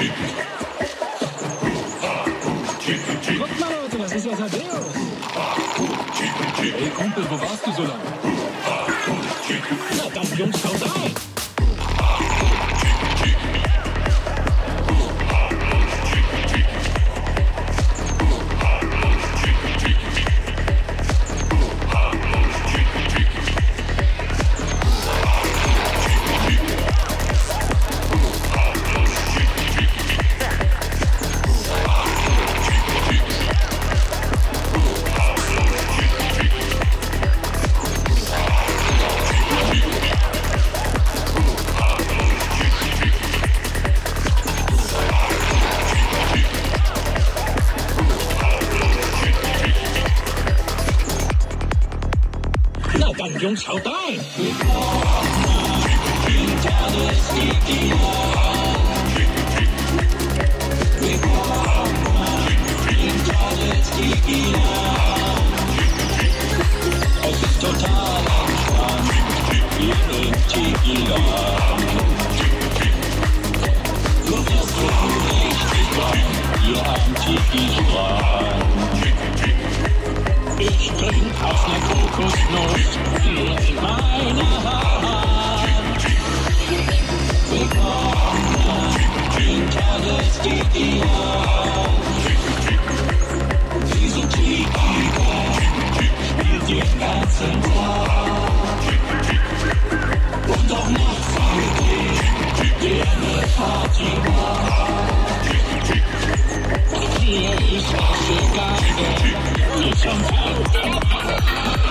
Guck mal, Leute, das ist ja Thaddeus. Hey, Kumpel, wo warst du so lange? Na dann, Jungs, haut rein! Dann, Jungs, haut rein! Es ist total entspannt, hier im Tiki-Land. Du wirst so richtig warm, hier am Tiki-Strand. Ich trink aus ner Kokosnuss hier in meiner Hand. Willkommen hinter des Tiki-Land. Diese Tiki-Band spielt den ganzen Tag. Und auch nachts geht eine Party macht. Hier ist was für Geige. Ich am